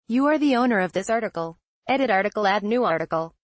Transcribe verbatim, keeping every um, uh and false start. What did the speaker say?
You are the owner of this article. Edit article, add new article.